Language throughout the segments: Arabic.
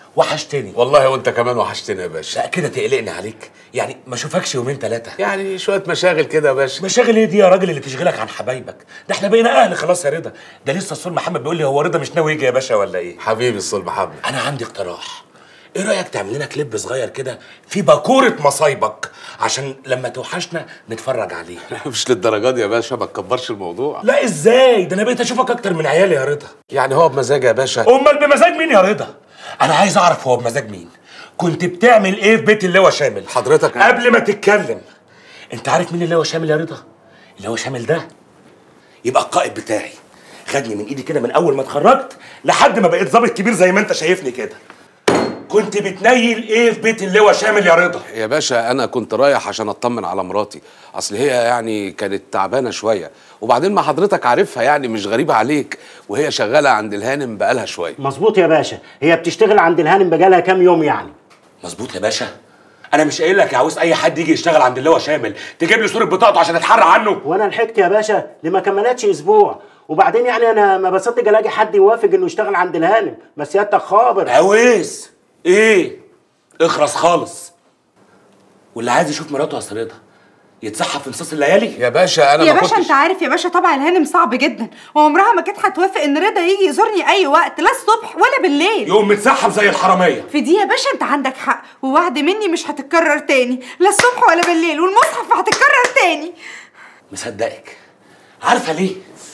وحشتني والله وانت كمان وحشتني يا باشا. لا كده تقلقني عليك، يعني ما اشوفكش يومين ثلاثه. يعني شويه مشاغل كده يا باشا. مشاغل ايه دي يا راجل اللي تشغلك عن حبايبك؟ ده احنا بقينا اهل خلاص يا رضا. ده لسه الصول محمد بيقول لي هو رضا مش ناوي يجي يا باشا ولا ايه؟ حبيبي الصول محمد، انا عندي اقتراح. ايه رايك تعمل لنا كليب صغير كده في باكوره مصايبك عشان لما توحشنا نتفرج عليه؟ مش للدرجه دي يا باشا، ما تكبرش الموضوع. لا ازاي؟ ده انا بقيت اشوفك اكتر من عيالي يا رضا. يعني هو بمزاج يا باشا؟ امال بمزاج مين يا رضا؟ انا عايز اعرف هو بمزاج مين. كنت بتعمل ايه في بيت اللواء شامل حضرتك؟ قبل ما تتكلم، انت عارف مين اللواء شامل يا رضا؟ اللواء شامل ده يبقى القائد بتاعي، خدني من ايدي كده من اول ما اتخرجت لحد ما بقيت ضابط كبير زي ما انت شايفني كده. كنت بتنيل ايه في بيت اللواء شامل يا رضا؟ يا باشا انا كنت رايح عشان اطمن على مراتي، اصل هي يعني كانت تعبانه شويه، وبعدين ما حضرتك عارفها يعني مش غريبه عليك، وهي شغاله عند الهانم بقالها شويه. مظبوط يا باشا، هي بتشتغل عند الهانم بقالها كام يوم يعني. مظبوط يا باشا. انا مش قايل لك يا عاوز اي حد يجي يشتغل عند اللواء شامل تجيب لي صوره بطاقته عشان اتحرى عنه؟ وانا لحقت يا باشا اللي ما كملتش اسبوع، وبعدين يعني انا ما بصدق الاقي حد يوافق انه يشتغل عند الهانم، ما سيادتك خابر. عويس ايه؟ اخرس خالص. واللي عايز يشوف مراته يا رضا يتسحب في نصاص الليالي؟ يا باشا انا يا ما باشا كنتش... انت عارف يا باشا طبع الهانم صعب جدا، وعمرها ما كانت هتوافق ان رضا يجي يزورني اي وقت، لا الصبح ولا بالليل. يقوم متسحب زي الحراميه. في دي يا باشا انت عندك حق، ووعد مني مش هتتكرر تاني، لا الصبح ولا بالليل، والمصحف هتتكرر تاني. مصدقك. عارفه ليه؟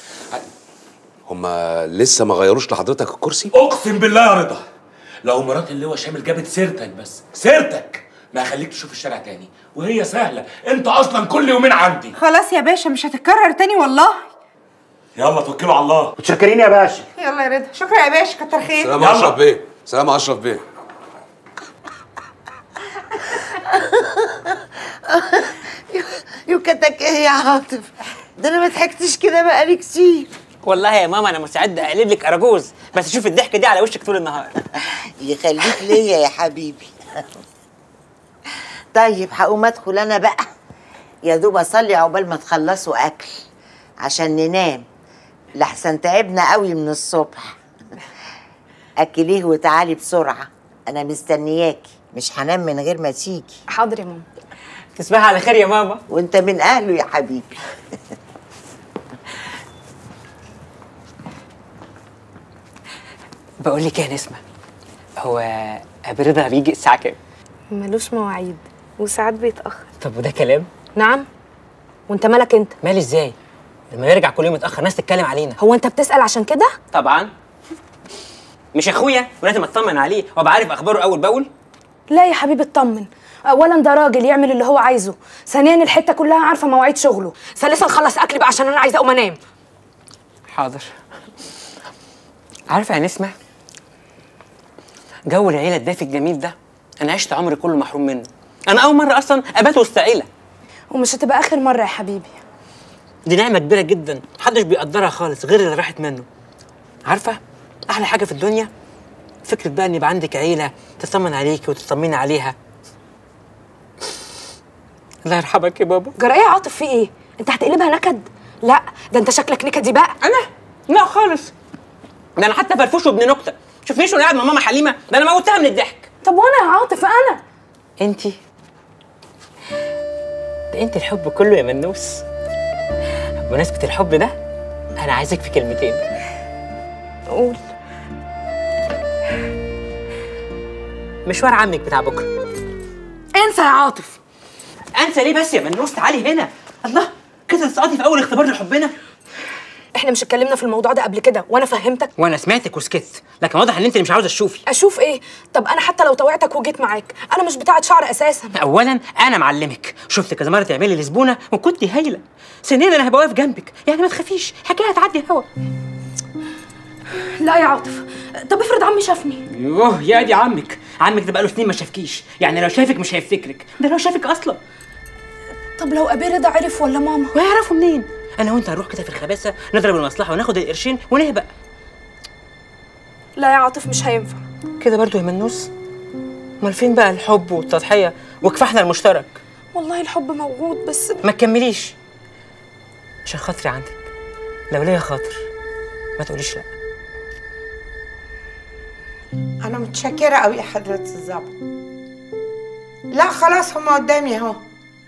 هما لسه ما غيروش لحضرتك الكرسي؟ اقسم بالله يا رضا لو مرات اللواء شامل جابت سيرتك، بس سيرتك ما هخليك تشوف الشارع تاني، وهي سهله، انت اصلا كل يومين عندي. خلاص يا باشا مش هتتكرر تاني والله. يلا توكلوا على الله. متشكرين يا باشا. يلا يا رضا. شكرا يا باشا، كتر خير. سلام يا اشرف بيه. سلام يا اشرف بيه. يوكتك ايه يا عاطف؟ ده انا ما ضحكتش كده بقالي كتير. والله يا ماما انا مستعد اقلب لك اراجوز، بس شوف الضحكه دي على وشك طول النهار. يخليك ليا يا حبيبي. طيب هقوم ادخل انا بقى، يا دوب اصلي عقبال ما تخلصوا اكل عشان ننام، لحسن تعبنا قوي من الصبح. اكليه وتعالي بسرعه، انا مستنياكي، مش هنام من غير ما تيجي. حاضر يا ماما. تصبحي على خير يا ماما. وانت من اهله يا حبيبي. بقول لك ايه يا نسمه، هو ابي رضا بيجي الساعه كام؟ ملوش مواعيد وساعات بيتأخر. طب وده كلام؟ نعم. وانت مالك انت؟ مالي ازاي؟ لما يرجع كل يوم متاخر ناس تتكلم علينا. هو انت بتسأل عشان كده؟ طبعا. مش اخويا ولازم اطمن عليه وابقى عارف اخباره اول باول؟ لا يا حبيبي اطمن. اولا ده راجل يعمل اللي هو عايزه، ثانيا الحته كلها عارفه مواعيد شغله، ثالثا خلص اكلي بقى عشان انا عايزه اقوم انام. حاضر. عارفه يا نسمه، جو العيله الدافي الجميل ده انا عشت عمري كله محروم منه. انا اول مره اصلا ابات وسط عيله، ومش هتبقى اخر مره يا حبيبي. دي نعمه كبيره جدا محدش بيقدرها خالص غير اللي راحت منه. عارفه احلى حاجه في الدنيا فكره بقى ان يبقى عندك عيله تطمن عليكي وتطمني عليها. الله يرحمك يا بابا. جرى ايه يا عاطف؟ في ايه؟ انت هتقلبها نكد؟ لا ده انت شكلك نكدي بقى. انا؟ لا خالص، ده انا حتى فرفوش وابن نكته. شوفنيش وانا قاعد مع ماما حليمه، ده انا موتها من الضحك. طب وانا يا عاطف انا؟ انتي ده انت الحب كله يا منوس. بمناسبة الحب ده انا عايزك في كلمتين. قول. مشوار عمك بتاع بكره. انسى يا عاطف. انسى ليه بس يا منوس؟ تعالي هنا. الله، كده تسقطي في اول اختبار لحبنا. احنا مش اتكلمنا في الموضوع ده قبل كده وانا فهمتك؟ وانا سمعتك وسكت، لكن واضح ان انت اللي مش عاوزه تشوفي. اشوف ايه؟ طب انا حتى لو توعتك وجيت معاك انا مش بتاعه شعر اساسا. اولا انا معلمك، شفت كذا مره تعملي لزبونه وكنت هايله. ثانيا انا هبقى واقف جنبك، يعني ما تخافيش، حكايه هتعدي هوا. لا يا عاطف، طب افرض عمي شافني. يوه يا دي عمك ده بقاله سنين ما شافكيش، يعني لو شافك مش هيفتكرك، ده لو شافك اصلا. طب لو ابي رضا عرف ولا ماما؟ ويعرفوا منين؟ انا وانت هنروح كده في الخباثه نضرب المصلحه وناخد القرشين ونهبق. لا يا عاطف مش هينفع كده برضو يا منوس. امال فين بقى الحب والتضحيه وكفاحنا المشترك؟ والله الحب موجود بس ما تكمليش عشان خاطري عندك، لو ليا خاطر ما تقوليش لا. انا انا متشكره قوي يا حضره الظابط. لا خلاص هما قدامي اهو.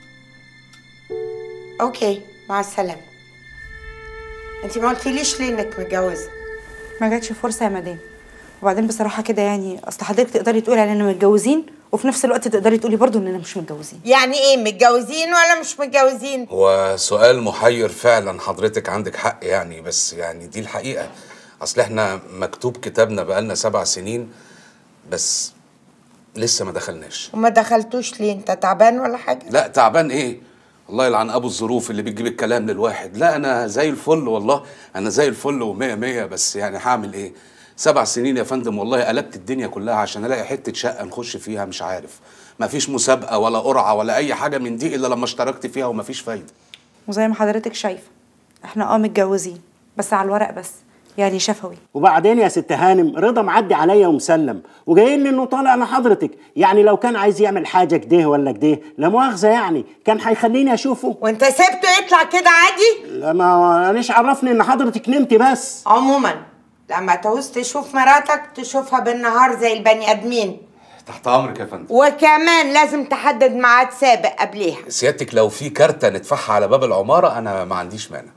اوكي مع السلامه. انتي ما قلتيليش ليه انك متجوزه؟ ما جاتش فرصه يا مدام. وبعدين بصراحه كده يعني اصل حضرتك تقدري تقولي علينا متجوزين وفي نفس الوقت تقدري تقولي برضو اننا مش متجوزين. يعني ايه متجوزين ولا مش متجوزين؟ هو سؤال محير فعلا، حضرتك عندك حق يعني، بس يعني دي الحقيقة. أصل احنا مكتوب كتابنا بقالنا 7 سنين بس لسه ما دخلناش. وما دخلتوش ليه؟ انت تعبان ولا حاجة؟ لا تعبان ايه؟ الله يلعن ابو الظروف اللي بتجيب الكلام للواحد. لا انا زي الفل والله، انا زي الفل ومية مية، بس يعني هعمل ايه؟ 7 سنين يا فندم والله قلبت الدنيا كلها عشان الاقي حته شقه نخش فيها. مش عارف، مفيش مسابقه ولا قرعه ولا اي حاجه من دي الا لما اشتركت فيها ومفيش فايده. وزي ما حضرتك شايفه احنا متجوزين بس على الورق بس، يعني شفوي. وبعدين يا ست هانم رضا معدي عليا ومسلم وجايين لي انه طالع لحضرتك، يعني لو كان عايز يعمل حاجه كده ولا كده لا مؤاخذه يعني كان هيخليني اشوفه. وانت سبته يطلع كده عادي؟ لا ما ليش عرفني ان حضرتك نمتي بس. عموما لما تعوز تشوف مراتك تشوفها بالنهار زي البني ادمين. تحت امرك يا فندم. وكمان لازم تحدد ميعاد سابق قبليها. سيادتك لو في كارته ندفعها على باب العماره انا ما عنديش مانع.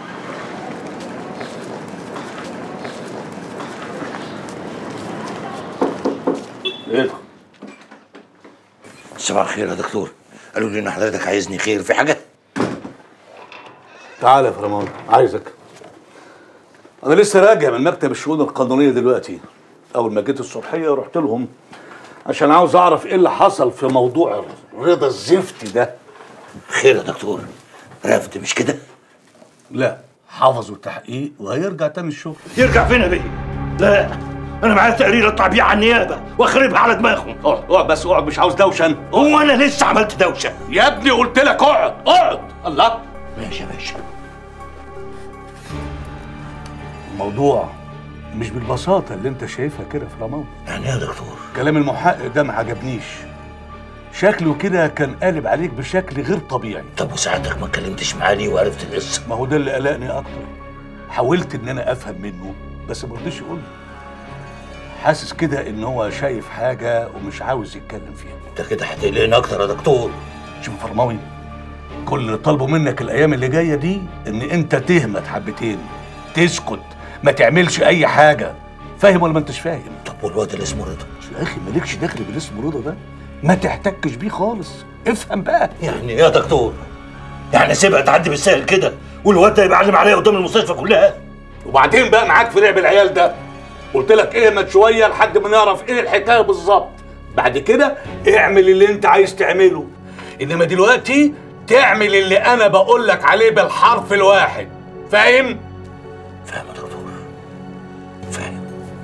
ايه صباح الخير يا دكتور. قالوا لي ان حضرتك عايزني خير في حاجه. تعالى يا فرمان، عايزك. انا لسه راجع من مكتب الشؤون القانونيه دلوقتي. اول ما جيت الصبحيه رحت لهم عشان عاوز اعرف ايه اللي حصل في موضوع رضا الزفت ده. خير يا دكتور؟ رفض مش كده؟ لا، حفظوا التحقيق وهيرجع تاني الشغل. يرجع فين يا بيه؟ لا انا معايا تقرير اطلع بيه على النيابه واخربها على دماغهم. اقعد بس اقعد، مش عاوز دوشه انا. هو انا لسه عملت دوشه؟ يا ابني قلت لك اقعد اقعد. الله. ماشي يا باشا. الموضوع مش بالبساطه اللي انت شايفها كده في رمضان. يعني ايه يا دكتور؟ كلام المحقق ده ما عجبنيش. شكله كده كان قالب عليك بشكل غير طبيعي. طب وساعتك ما اتكلمتش معاه ليه وعرفت القصه؟ ما هو ده اللي قلقني اكتر. حاولت ان انا افهم منه بس ما رضيش يقول لي. حاسس كده ان هو شايف حاجه ومش عاوز يتكلم فيها. انت كده هتقلقني اكتر يا دكتور. شوف فرماوي، كل اللي طالبه منك الايام اللي جايه دي ان انت تهمت حبتين، تسكت، ما تعملش اي حاجه. فاهم ولا ما انتش فاهم؟ طب والواد اللي اسمه رضا؟ يا اخي مالكش دخل باللي اسمه رضا ده، ما تحتكش بيه خالص. افهم بقى. يعني ايه يا دكتور؟ يعني سيبها تعدي بالسهل كده والواد ده يبقى علم عليا قدام المستشفى كلها؟ وبعدين بقى معاك في لعب العيال ده. قلت لك اهمت شويه لحد ما نعرف ايه الحكايه بالظبط، بعد كده اعمل اللي انت عايز تعمله، انما دلوقتي تعمل اللي انا بقول لك عليه بالحرف الواحد. فاهم؟ فاهم يا دكتور، فاهم.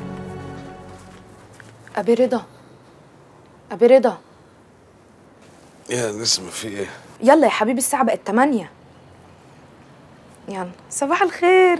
ابي رضا، ابي رضا. يا نسمة في ايه؟ يلا يا حبيبي الساعه بقت 8. يلا صباح الخير.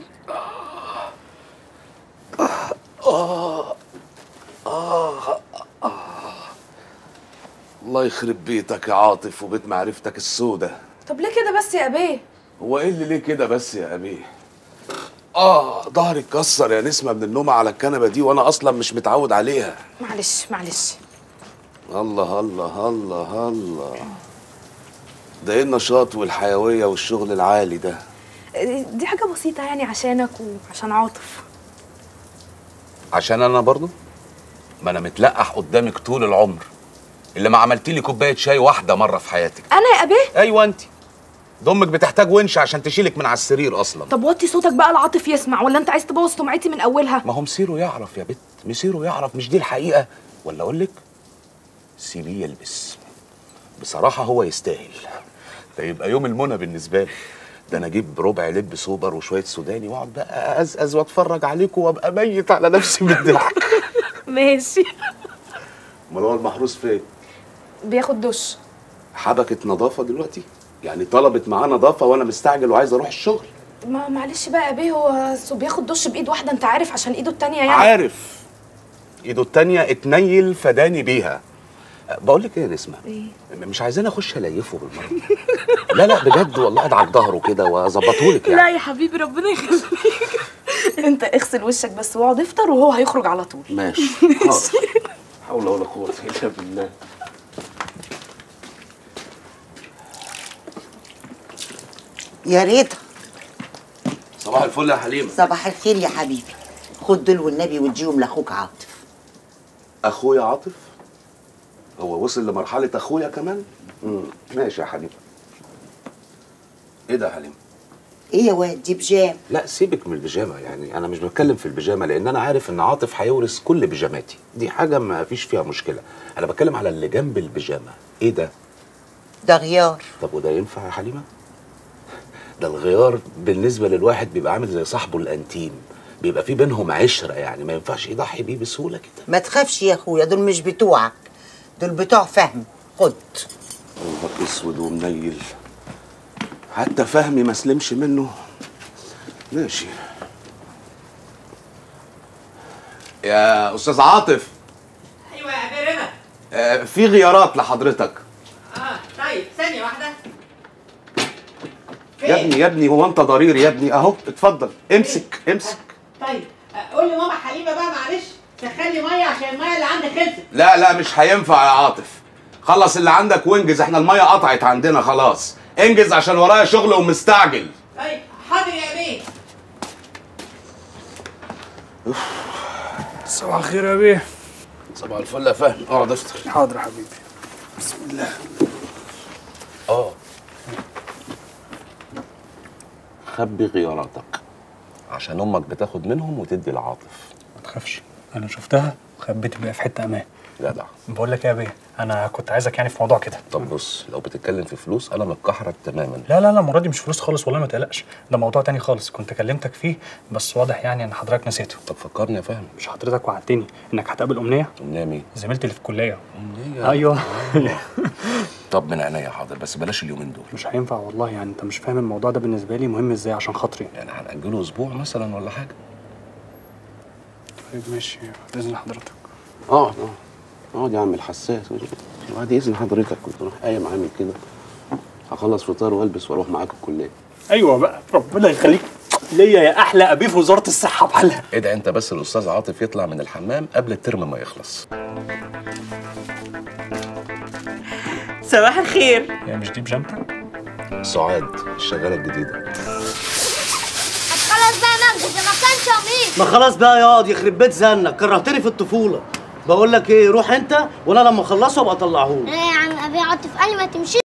الله يخرب بيتك يا عاطف وبيت معرفتك السودة. طب ليه كده بس يا ابيه؟ هو ايه اللي ليه كده بس يا ابيه؟ ظهري اتكسر يا نسمة من النوم على الكنبة دي وانا اصلا مش متعود عليها. معلش معلش. الله الله الله الله، ده ايه النشاط والحيوية والشغل العالي ده؟ دي حاجه بسيطه يعني عشانك وعشان عاطف. عشان انا برضو؟ ما انا متلقح قدامك طول العمر، اللي ما عملتي لي كوبايه شاي واحده مره في حياتك. انا يا ابيه؟ ايوه انت. امك بتحتاج ونش عشان تشيلك من على السرير اصلا. طب وطي صوتك بقى العاطف يسمع، ولا انت عايز تبوظ سمعتي من اولها؟ ما هو مصيره يعرف يا بت، مصيره يعرف، مش دي الحقيقه؟ ولا اقول لك سيبيه يلبس، بصراحه هو يستاهل. ده يبقى يوم المنى بالنسبه لي. ده انا اجيب ربع لب سوبر وشويه سوداني واقعد بقى ازقز واتفرج عليكم وابقى ميت على نفسي من الضحك. ماشي. امال هو المحروس فين؟ بياخد دش. حبكة نظافة دلوقتي؟ يعني طلبت معاه نظافة وانا مستعجل وعايز اروح الشغل. معلش بقى يا بيه، هو بياخد دش بايد واحدة انت عارف، عشان ايده التانية يعني. عارف ايده التانية اتنيل فداني بيها. بقول لك ايه يا نسمة؟ ايه؟ مش عايزاني اخش اليفه بالمرة. لا لا بجد والله، ادعك ظهره كده واظبطهولك يعني. لا يا حبيبي ربنا يخليك. انت اغسل وشك بس واقعد افطر وهو هيخرج على طول. ماشي. حاضر. حول ولا قوة الا بالله. يا ريتا. صباح الفل يا حليمة. صباح الخير يا حبيبي. خد دول والنبي واديهم لاخوك عاطف. اخويا عاطف؟ هو وصل لمرحلة اخويا كمان؟ ماشي يا حليمة. ايه ده يا حليمة؟ ايه يا واد دي بيجامه؟ لا سيبك من البيجامه، يعني انا مش بتكلم في البيجامه لان انا عارف ان عاطف هيورث كل بيجاماتي، دي حاجه ما فيش فيها مشكله. انا بتكلم على اللي جنب البيجامه. ايه ده؟ ده غيار. طب وده ينفع يا حليمه؟ ده الغيار بالنسبه للواحد بيبقى عامل زي صاحبه الانتيم، بيبقى في بينهم عشره، يعني ما ينفعش يضحي بيه بسهوله كده. ما تخافش يا اخويا، دول مش بتوعك، دول بتوع فهم. خد. نهار اسود ومنيل، حتى فهمي ما سلمش منه. ماشي يا استاذ عاطف. ايوه يا ابي رضا. في غيارات لحضرتك. طيب ثانيه واحده. يا ابني هو انت ضرير يا ابني؟ اهو اتفضل امسك امسك. طيب قول لماما حليمه بقى معلش سخلي ميه عشان الميه اللي عندك خلصت. لا مش هينفع يا عاطف، خلص اللي عندك وانجز، احنا الميه قطعت عندنا خلاص، انجز عشان ورايا شغل ومستعجل. طيب حاضر يا بيه. صباح الخير يا بيه. صباح الفل يا فهمي، اقعد افطر. حاضر يا حبيبي. بسم الله. خبي غياراتك عشان امك بتاخد منهم وتدي لعاطف. ما تخافش، انا شفتها وخبيت بقى في حته امان. جدع. بقول لك ايه يا بيه، انا كنت عايزك يعني في موضوع كده. طب بص، لو بتتكلم في فلوس انا متكحرت تماما. لا المره دي مش فلوس خالص والله، ما تقلقش، ده موضوع تاني خالص كنت كلمتك فيه، بس واضح يعني ان حضرتك نسيته. طب فكرني يا فهمي. مش حضرتك وعدتني انك هتقابل امنيه؟ امنيه مين؟ زميلتي اللي في الكليه. امنيه؟ ايوه. طب من عينيا حاضر، بس بلاش اليومين دول. مش هينفع والله، يعني انت مش فاهم الموضوع ده بالنسبه لي مهم ازاي عشان خاطري. يعني هنأجله اسبوع مثلا ولا حاجه؟ طيب ماشي، باذن حضرتك. اقعد يا عم الحساس. بعد اذن حضرتك كنت اروح قايم عامل كده، هخلص فطار والبس واروح معاك الكليه. ايوه بقى، ربنا يخليك ليا يا احلى ابي في وزاره الصحه بحالها. ايه ده؟ انت بس الاستاذ عاطف يطلع من الحمام قبل الترم ما يخلص. صباح الخير. هي مش دي بجامتك؟ سعاد الشغاله الجديده. خلاص بقى منجز، ما كانش قميص. ما خلاص بقى ياض، يخرب بيت زنك، كرهتني في الطفوله. بقول لك ايه، روح انت وانا لما اخلصه ابقى اطلعهولك. ايه يا عم ابي عاطف قال لي ما تمشيش